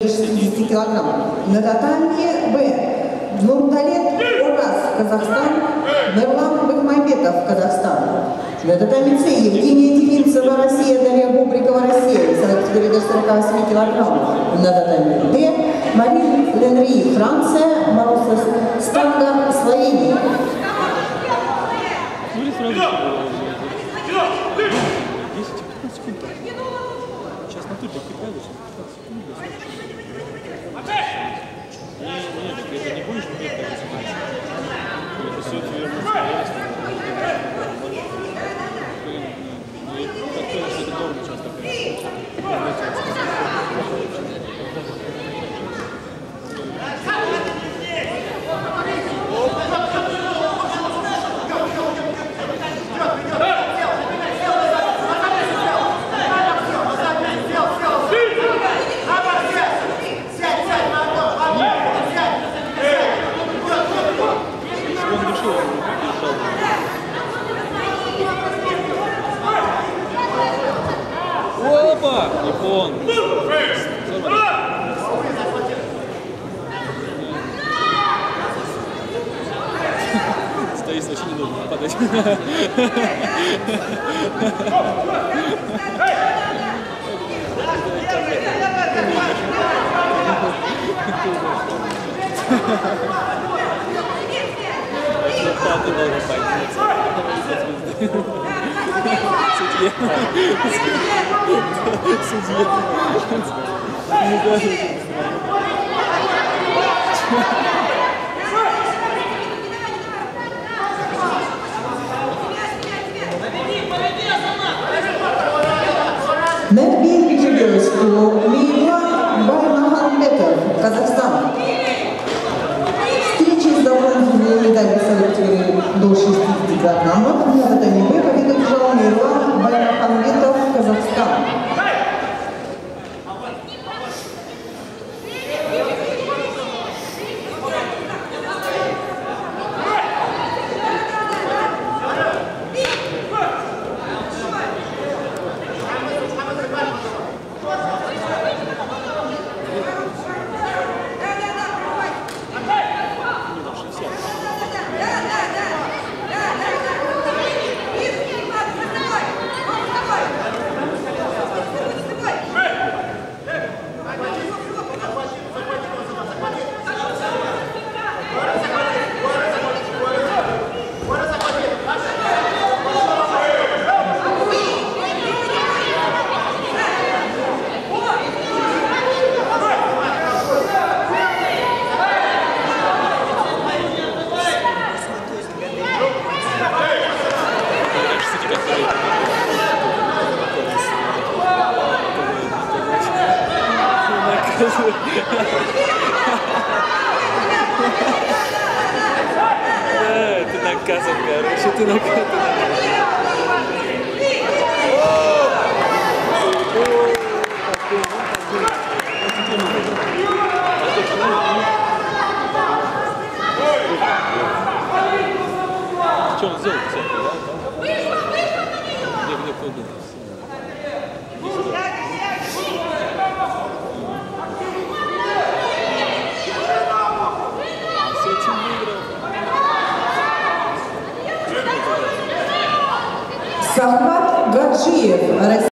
60 килограмм. На татами Б. Нурдалет Урас, Казахстан. Мерлан Бахмамбетов, Казахстан. На татами С. Евгения Тихинцева, Россия. Дарья Бубрикова, Россия. Весовая категория до 48 килограмм. На татами Д. Марин Ленри, Франция. Маруса Станга, Словения. Сейчас на тупик кидались, 15 секунд. Нет, ты не будешь бегать так заниматься. По сути, я буду стоять. Как что это дома часто происходит. Опа! Япон! Стоит, вообще не нужно нападать. Мербин Ричардовскую, Мейла Баймаханбетов, Казахстан. Встречи с дополнительными медалями весовой до 60 килограммов. На татами Б победу одержал Мейла Баймаханбетов, Казахстан. Ты наказан, короче, ты наказан. Что он сделал? Где кто был? Сахват Гаджиев.